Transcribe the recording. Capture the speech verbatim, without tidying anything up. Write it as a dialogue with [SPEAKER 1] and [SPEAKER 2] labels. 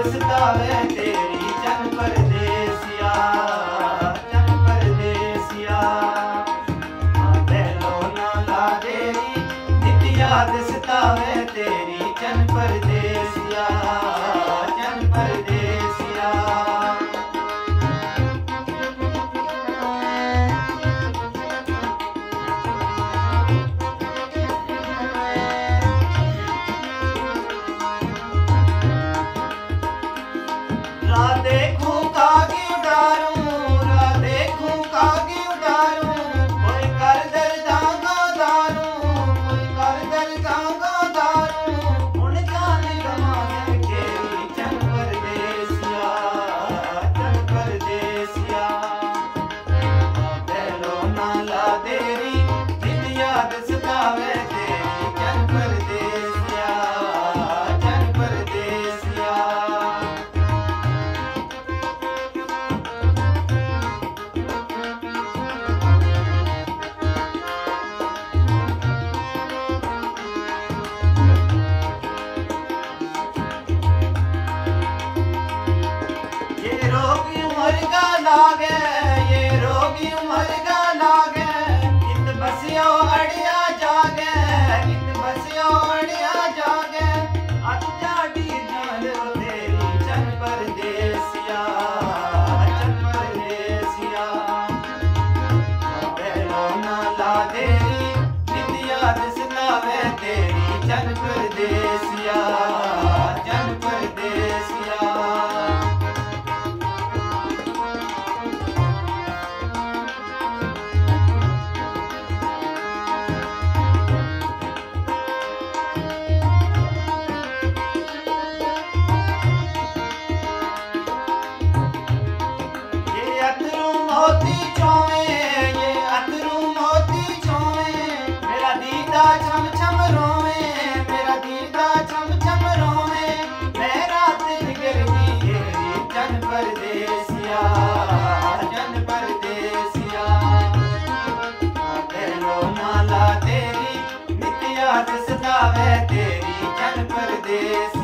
[SPEAKER 1] सतावे तेरी जन परदेसिया जन परदेसिया दिलो ना ला देरी नित याद सतावे तेरी जन परदेसिया जन परदेसिया रात देखूं कागी उडारूं रात देखूं कागी उडारूं कोई कर दर्दां गा दारूं कोई कर दर्दां गा दारूं हुण जान गवां दे केरी जन परदेसिया जन परदेसिया दिलो ना ला देरी नित याद सतावे तेरी जन परदेसिया जन परदेसिया ये रोगी उमर का लागे ये रोगी उमर का लागे इत बसियो अड़िया जागे इत बसियो अड़िया जागे अत जाडी जान तेरी जन परदेसिया जन परदेसिया दिलो ना ला देरी नित याद सतावे तेरी जन परदेसिया जन परदेसिया अथरू मोती चोवे ये अथरू मोती चोवे मेरा दीदा छम छम रोवे मेरा दीदा छम छम रोवे मैं रात निगर की घेरी जन परदेसिया जन परदेसिया दिलो ना ला तेरी नित याद सतावे तेरी जन परदेसिया